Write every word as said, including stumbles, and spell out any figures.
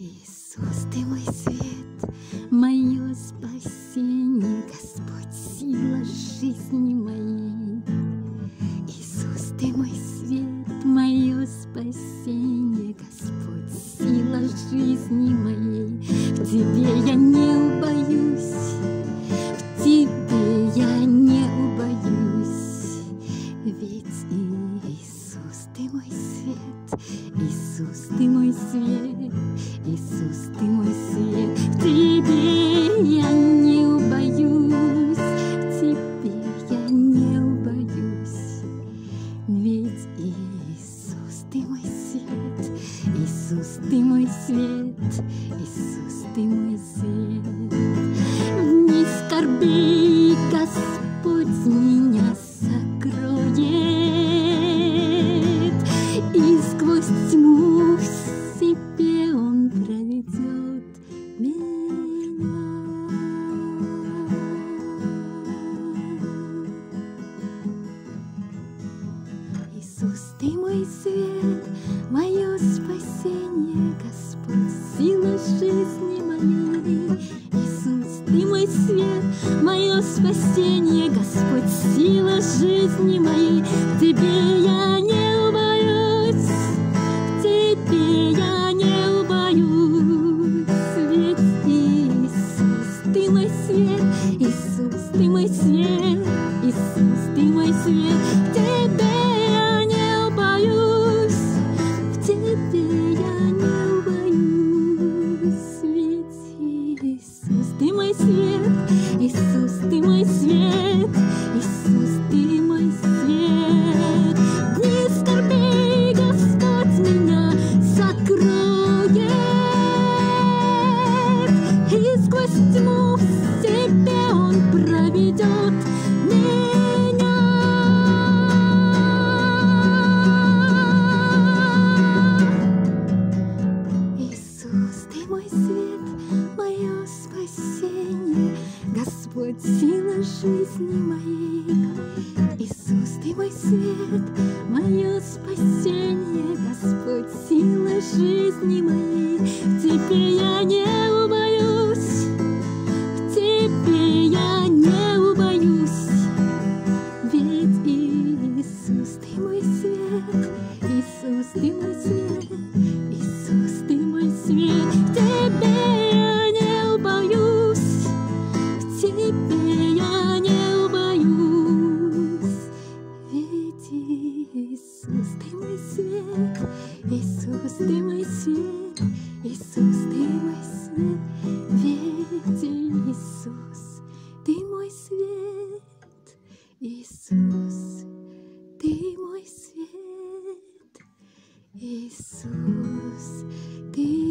Иисус, Ты мой свет, мое спасение, Господь, сила жизни моей. Иисус, Ты мой свет, мое спасение, Господь, сила жизни моей. В Тебе я не убоюсь, в Тебе я не убоюсь, ведь Иисус, Ты мой свет, Иисус, Ты мой свет, Иисус, Ты мой свет. В Тебе я не убоюсь, в Тебе я не убоюсь, ведь Иисус, Ты мой свет, Иисус, Ты мой свет, Иисус, Ты мой свет. В дни скорби Господь меня сокроет, и сквозь тьму в себе Он проведет меня. Иисус, Ты мой свет, мое спасение, Господь, сила жизни моей. Иисус, Ты мой свет, мое спасение, Господь, сила жизни моей. В Тебе я не убоюсь, в Тебе я не убоюсь, ведь Иисус, Ты мой свет, Иисус, Ты мой свет, Иисус, Ты мой свет. В Тебе я не убоюсь, в Тебе я не убоюсь, ведь Иисус, Ты мой свет, Иисус, Ты мой свет, Иисус, Ты мой свет. В дни скорби Господь меня сокроет, и сквозь тьму в себе Он проведет меня. Иисус, Ты мой свет, мое спасение, Господь, сила жизни моей. Иисус, Ты мой свет, мое спасение, Господь, сила жизни моей. В Тебе я не убоюсь, в Тебе я не убоюсь, ведь Иисус, Ты мой свет, Иисус, Ты мой свет, Иисус, Ты мой свет. В Тебе я не убоюсь, в Тебе я не убоюсь, ведь Иисус, Ты мой свет, Иисус, Ты мой свет, Иисус, Ты мой свет, ведь Иисус, Ты мой свет, Иисус, Ты мой свет, Иисус, Ты